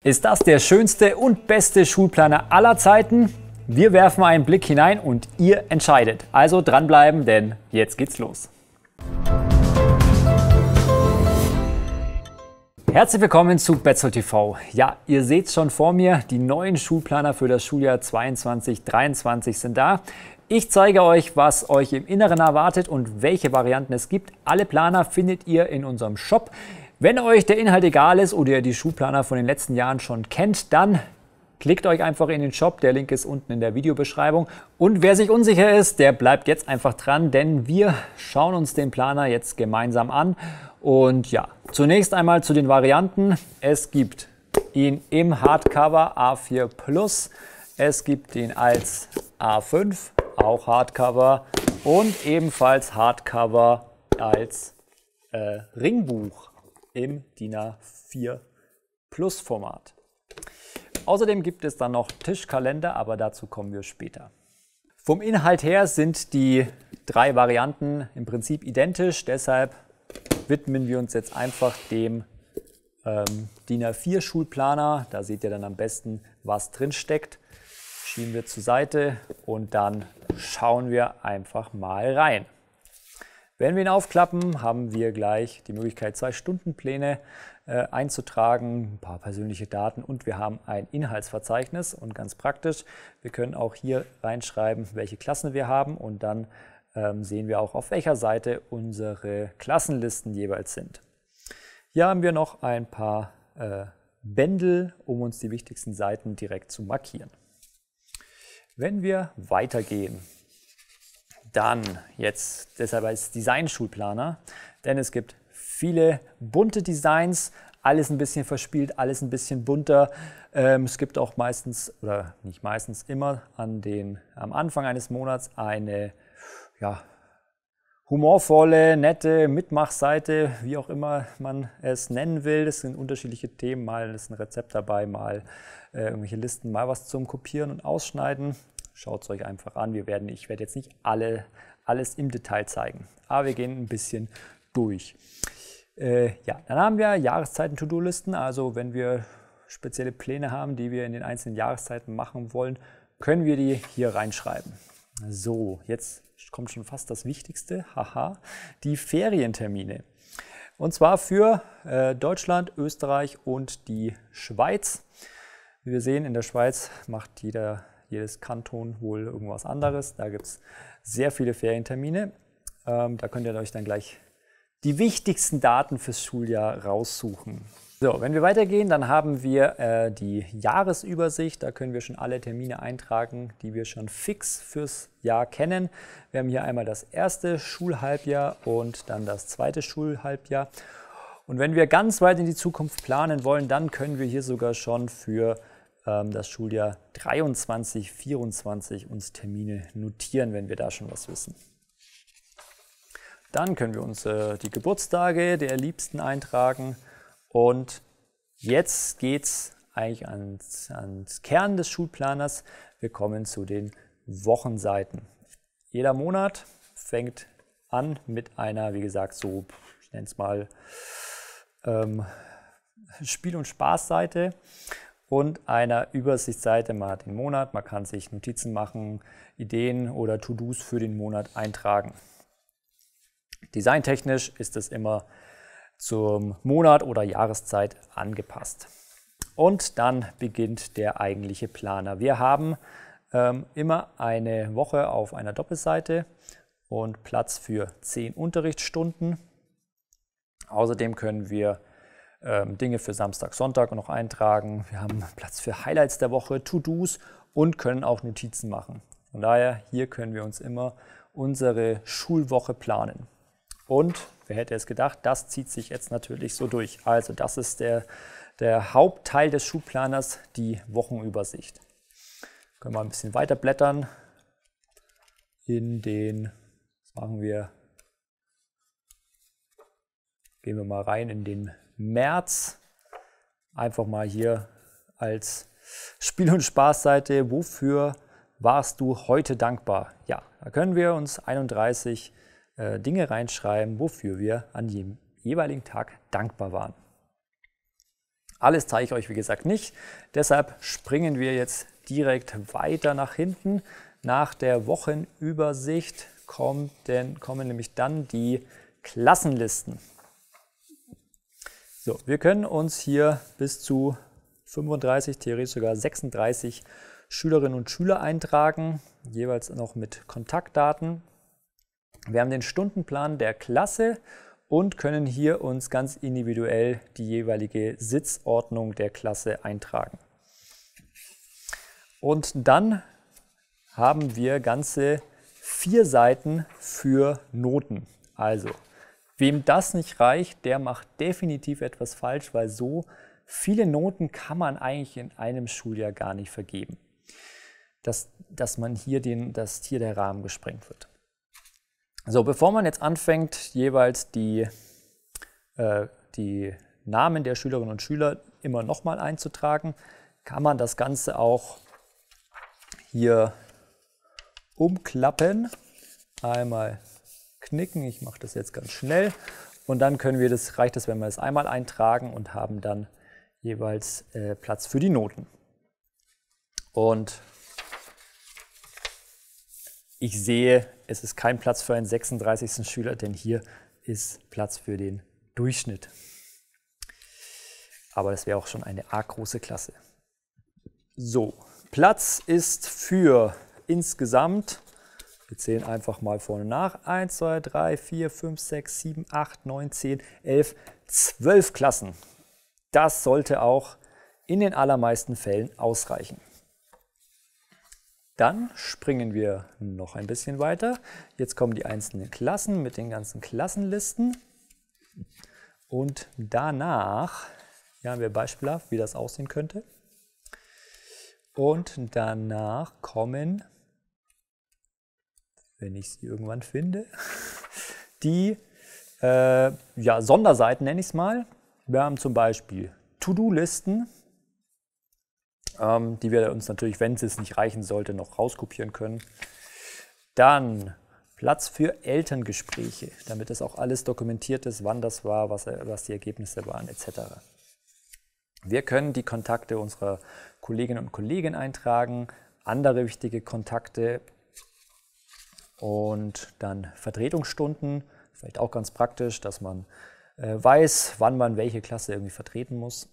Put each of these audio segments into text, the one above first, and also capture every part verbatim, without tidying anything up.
Ist das der schönste und beste Schulplaner aller Zeiten? Wir werfen einen Blick hinein und ihr entscheidet. Also dranbleiben, denn jetzt geht's los. Herzlich willkommen zu Betzold T V. Ja, ihr seht schon vor mir, die neuen Schulplaner für das Schuljahr zweiundzwanzig dreiundzwanzig sind da. Ich zeige euch, was euch im Inneren erwartet und welche Varianten es gibt. Alle Planer findet ihr in unserem Shop. Wenn euch der Inhalt egal ist oder ihr die Schulplaner von den letzten Jahren schon kennt, dann klickt euch einfach in den Shop. Der Link ist unten in der Videobeschreibung. Und wer sich unsicher ist, der bleibt jetzt einfach dran, denn wir schauen uns den Planer jetzt gemeinsam an. Und ja, zunächst einmal zu den Varianten. Es gibt ihn im Hardcover A vier Plus, es gibt ihn als A fünf, auch Hardcover, und ebenfalls Hardcover als äh, Ringbuch im DIN A vier Plus Format. Außerdem gibt es dann noch Tischkalender, aber dazu kommen wir später. Vom Inhalt her sind die drei Varianten im Prinzip identisch, deshalb widmen wir uns jetzt einfach dem ähm, DIN A vier Schulplaner. Da seht ihr dann am besten, was drin steckt. Schieben wir zur Seite und dann schauen wir einfach mal rein. Wenn wir ihn aufklappen, haben wir gleich die Möglichkeit, zwei Stundenpläne äh, einzutragen, ein paar persönliche Daten, und wir haben ein Inhaltsverzeichnis. Und ganz praktisch, wir können auch hier reinschreiben, welche Klassen wir haben, und dann ähm, sehen wir auch, auf welcher Seite unsere Klassenlisten jeweils sind. Hier haben wir noch ein paar äh, Bändel, um uns die wichtigsten Seiten direkt zu markieren. Wenn wir weitergehen, dann jetzt, deshalb als Design-Schulplaner, denn es gibt viele bunte Designs, alles ein bisschen verspielt, alles ein bisschen bunter. Ähm, es gibt auch meistens, oder nicht meistens, immer an den, am Anfang eines Monats eine ja, humorvolle, nette Mitmachseite, wie auch immer man es nennen will. Das sind unterschiedliche Themen, mal ist ein Rezept dabei, mal äh, irgendwelche Listen, mal was zum Kopieren und Ausschneiden. Schaut es euch einfach an. Wir werden, ich werde jetzt nicht alle, alles im Detail zeigen, aber wir gehen ein bisschen durch. Äh, ja, dann haben wir Jahreszeiten-To-Do-Listen. Also wenn wir spezielle Pläne haben, die wir in den einzelnen Jahreszeiten machen wollen, können wir die hier reinschreiben. So, jetzt kommt schon fast das Wichtigste, haha, die Ferientermine. Und zwar für äh, Deutschland, Österreich und die Schweiz. Wie wir sehen, in der Schweiz macht jeder jedes Kanton wohl irgendwas anderes. Da gibt es sehr viele Ferientermine. Ähm, da könnt ihr euch dann gleich die wichtigsten Daten fürs Schuljahr raussuchen. So, wenn wir weitergehen, dann haben wir äh, die Jahresübersicht. Da können wir schon alle Termine eintragen, die wir schon fix fürs Jahr kennen. Wir haben hier einmal das erste Schulhalbjahr und dann das zweite Schulhalbjahr. Und wenn wir ganz weit in die Zukunft planen wollen, dann können wir hier sogar schon für das Schuljahr dreiundzwanzig vierundzwanzig uns Termine notieren, wenn wir da schon was wissen. Dann können wir uns äh, die Geburtstage der Liebsten eintragen, und jetzt geht es eigentlich ans, ans Kern des Schulplaners. Wir kommen zu den Wochenseiten. Jeder Monat fängt an mit einer, wie gesagt, so, ich nenne es mal ähm, Spiel- und Spaßseite und einer Übersichtsseite. Man hat den Monat, man kann sich Notizen machen, Ideen oder To-Dos für den Monat eintragen. Designtechnisch ist es immer zum Monat oder Jahreszeit angepasst. Und dann beginnt der eigentliche Planer. Wir haben ähm, immer eine Woche auf einer Doppelseite und Platz für zehn Unterrichtsstunden. Außerdem können wir ähm, Dinge für Samstag, Sonntag noch eintragen. Wir haben Platz für Highlights der Woche, To-Dos und können auch Notizen machen. Von daher, hier können wir uns immer unsere Schulwoche planen. Und wer hätte es gedacht, das zieht sich jetzt natürlich so durch. Also das ist der, der Hauptteil des Schulplaners, die Wochenübersicht. Können wir ein bisschen weiter blättern in den, was machen wir, gehen wir mal rein in den März. Einfach mal hier als Spiel- und Spaßseite, wofür warst du heute dankbar? Ja, da können wir uns einunddreißig äh, Dinge reinschreiben, wofür wir an jedem jeweiligen Tag dankbar waren. Alles zeige ich euch, wie gesagt, nicht. Deshalb springen wir jetzt direkt weiter nach hinten. Nach der Wochenübersicht kommt denn, kommen nämlich dann die Klassenlisten. So, wir können uns hier bis zu fünfunddreißig, theoretisch sogar sechsunddreißig Schülerinnen und Schüler eintragen, jeweils noch mit Kontaktdaten. Wir haben den Stundenplan der Klasse und können hier uns ganz individuell die jeweilige Sitzordnung der Klasse eintragen. Und dann haben wir ganze vier Seiten für Noten. Also, wem das nicht reicht, der macht definitiv etwas falsch, weil so viele Noten kann man eigentlich in einem Schuljahr gar nicht vergeben. Dass, dass man hier den, dass hier der Rahmen gesprengt wird. So, bevor man jetzt anfängt, jeweils die, äh, die Namen der Schülerinnen und Schüler immer nochmal einzutragen, kann man das Ganze auch hier umklappen. Einmal knicken, ich mache das jetzt ganz schnell. Und dann können wir das, reicht es, wenn wir es einmal eintragen und haben dann jeweils äh, Platz für die Noten. Und ich sehe, es ist kein Platz für einen sechsunddreißigsten Schüler, denn hier ist Platz für den Durchschnitt. Aber das wäre auch schon eine arg große Klasse. So, Platz ist für insgesamt, wir zählen einfach mal vorne nach, eins, zwei, drei, vier, fünf, sechs, sieben, acht, neun, zehn, elf, zwölf Klassen. Das sollte auch in den allermeisten Fällen ausreichen. Dann springen wir noch ein bisschen weiter. Jetzt kommen die einzelnen Klassen mit den ganzen Klassenlisten. Und danach, ja, haben wir beispielhaft, wie das aussehen könnte. Und danach kommen, wenn ich sie irgendwann finde, die äh, ja, Sonderseiten, nenne ich es mal. Wir haben zum Beispiel To-Do-Listen, die wir uns natürlich, wenn es nicht reichen sollte, noch rauskopieren können. Dann Platz für Elterngespräche, damit es auch alles dokumentiert ist, wann das war, was, was die Ergebnisse waren, et cetera. Wir können die Kontakte unserer Kolleginnen und Kollegen eintragen, andere wichtige Kontakte und dann Vertretungsstunden, vielleicht auch ganz praktisch, dass man äh, weiß, wann man welche Klasse irgendwie vertreten muss.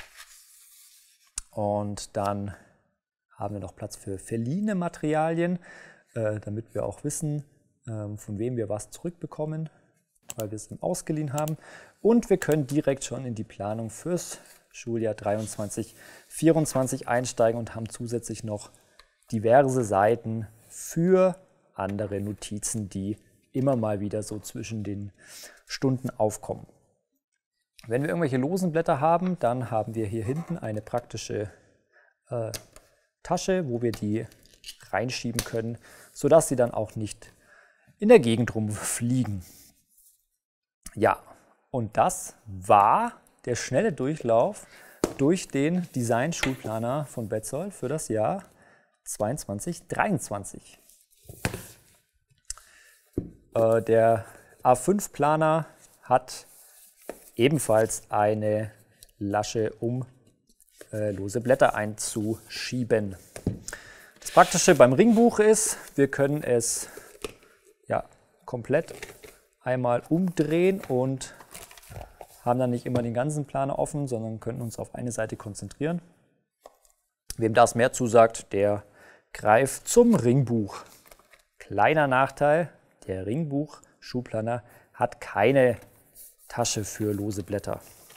Und dann haben wir noch Platz für verliehene Materialien, äh, damit wir auch wissen, äh, von wem wir was zurückbekommen, weil wir es ausgeliehen haben. Und wir können direkt schon in die Planung fürs Schuljahr dreiundzwanzig vierundzwanzig einsteigen und haben zusätzlich noch diverse Seiten für andere Notizen, die immer mal wieder so zwischen den Stunden aufkommen. Wenn wir irgendwelche losen Blätter haben, dann haben wir hier hinten eine praktische äh, Tasche, wo wir die reinschieben können, sodass sie dann auch nicht in der Gegend rumfliegen. Ja, und das war der schnelle Durchlauf durch den Design-Schulplaner von Betzold für das Jahr zweiundzwanzig dreiundzwanzig. Äh, der A fünf Planer hat ebenfalls eine Lasche, um äh, lose Blätter einzuschieben. Das Praktische beim Ringbuch ist, wir können es ja, komplett einmal umdrehen und haben dann nicht immer den ganzen Planer offen, sondern können uns auf eine Seite konzentrieren. Wem das mehr zusagt, der greift zum Ringbuch. Kleiner Nachteil, der Ringbuch-Schulplaner hat keine Tasche für lose Blätter.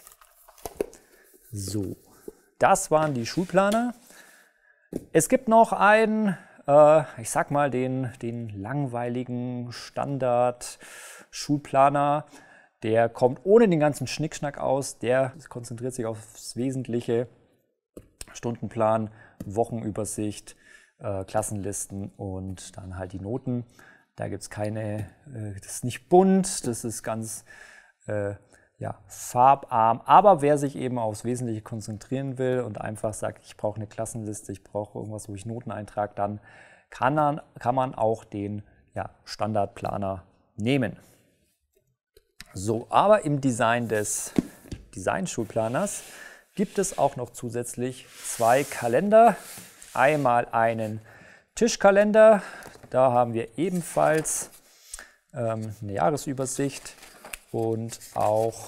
So, das waren die Schulplaner. Es gibt noch einen, äh, ich sag mal, den, den langweiligen Standard-Schulplaner. Der kommt ohne den ganzen Schnickschnack aus. Der konzentriert sich aufs Wesentliche. Stundenplan, Wochenübersicht, äh, Klassenlisten und dann halt die Noten. Da gibt es keine, äh, das ist nicht bunt, das ist ganz Äh, ja, farbarm, aber wer sich eben aufs Wesentliche konzentrieren will und einfach sagt, ich brauche eine Klassenliste, ich brauche irgendwas, wo ich Noten eintrage, dann kann, dann, kann man auch den ja, Standardplaner nehmen. So, aber im Design des Design-Schulplaners gibt es auch noch zusätzlich zwei Kalender. Einmal einen Tischkalender, da haben wir ebenfalls ähm, eine Jahresübersicht und auch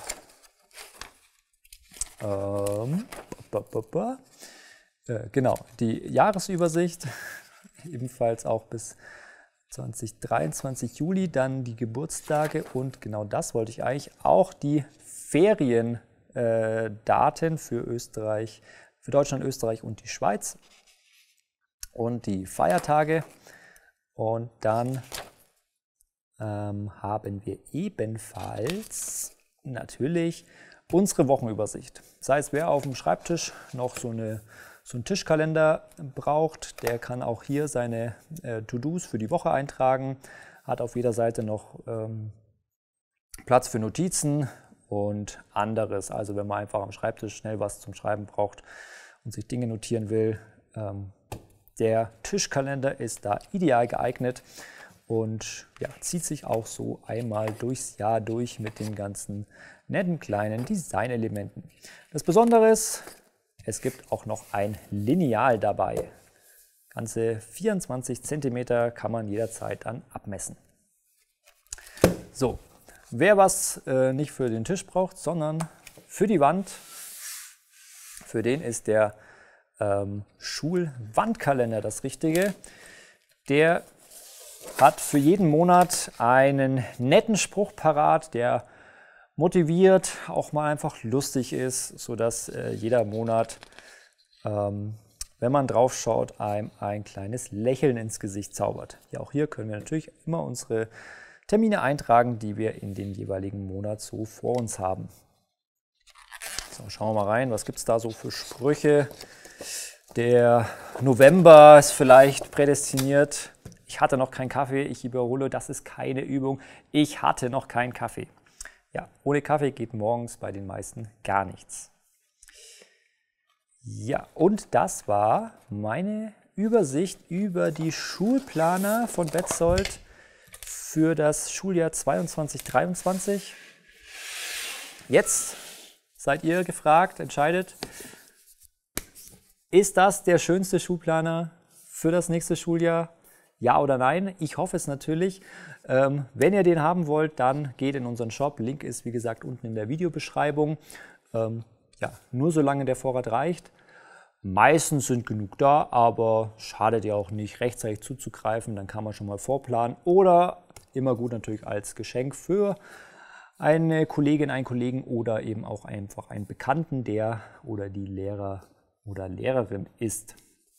ähm, äh, genau, die Jahresübersicht, ebenfalls auch bis zweitausenddreiundzwanzig Juli, dann die Geburtstage und genau das wollte ich eigentlich auch die Feriendaten äh, für Österreich, für Deutschland, Österreich und die Schweiz und die Feiertage. Und dann ähm, haben wir ebenfalls natürlich unsere Wochenübersicht. Das heißt, wer auf dem Schreibtisch noch so, eine, so einen Tischkalender braucht, der kann auch hier seine äh, To-Dos für die Woche eintragen, hat auf jeder Seite noch ähm, Platz für Notizen und anderes. Also wenn man einfach am Schreibtisch schnell was zum Schreiben braucht und sich Dinge notieren will, ähm, der Tischkalender ist da ideal geeignet und ja, zieht sich auch so einmal durchs Jahr durch mit den ganzen netten kleinen Designelementen. Das Besondere ist, es gibt auch noch ein Lineal dabei. Ganze vierundzwanzig Zentimeter kann man jederzeit dann abmessen. So, wer was äh, nicht für den Tisch braucht, sondern für die Wand, für den ist der ähm, Schulwandkalender das Richtige. Der hat für jeden Monat einen netten Spruch parat, der motiviert, auch mal einfach lustig ist, sodass äh, jeder Monat, ähm, wenn man drauf schaut, einem ein kleines Lächeln ins Gesicht zaubert. Ja, auch hier können wir natürlich immer unsere Termine eintragen, die wir in den jeweiligen Monat so vor uns haben. So, schauen wir mal rein, was gibt es da so für Sprüche. Der November ist vielleicht prädestiniert. Ich hatte noch keinen Kaffee, ich überhole, das ist keine Übung. Ich hatte noch keinen Kaffee. Ja, ohne Kaffee geht morgens bei den meisten gar nichts. Ja, und das war meine Übersicht über die Schulplaner von Betzold für das Schuljahr zweiundzwanzig dreiundzwanzig. Jetzt seid ihr gefragt, entscheidet, ist das der schönste Schulplaner für das nächste Schuljahr? Ja oder nein? Ich hoffe es natürlich. Ähm, wenn ihr den haben wollt, dann geht in unseren Shop. Link ist wie gesagt unten in der Videobeschreibung. Ähm, ja, nur solange der Vorrat reicht. Meistens sind genug da, aber schadet ja auch nicht, rechtzeitig zuzugreifen. Dann kann man schon mal vorplanen oder immer gut natürlich als Geschenk für eine Kollegin, einen Kollegen oder eben auch einfach einen Bekannten, der oder die Lehrer oder Lehrerin ist.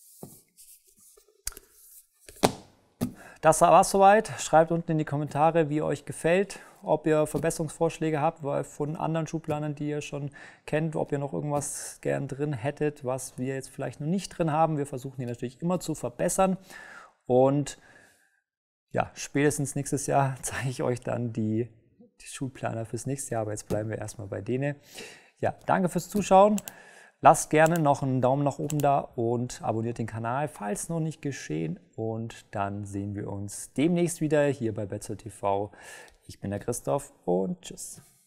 Das war es soweit. Schreibt unten in die Kommentare, wie euch gefällt, ob ihr Verbesserungsvorschläge habt von anderen Schulplanern, die ihr schon kennt, ob ihr noch irgendwas gern drin hättet, was wir jetzt vielleicht noch nicht drin haben. Wir versuchen die natürlich immer zu verbessern und ja, spätestens nächstes Jahr zeige ich euch dann die, die Schulplaner fürs nächste Jahr, aber jetzt bleiben wir erstmal bei denen. Ja, danke fürs Zuschauen. Lasst gerne noch einen Daumen nach oben da und abonniert den Kanal, falls noch nicht geschehen. Und dann sehen wir uns demnächst wieder hier bei Betzold T V. Ich bin der Christoph und tschüss.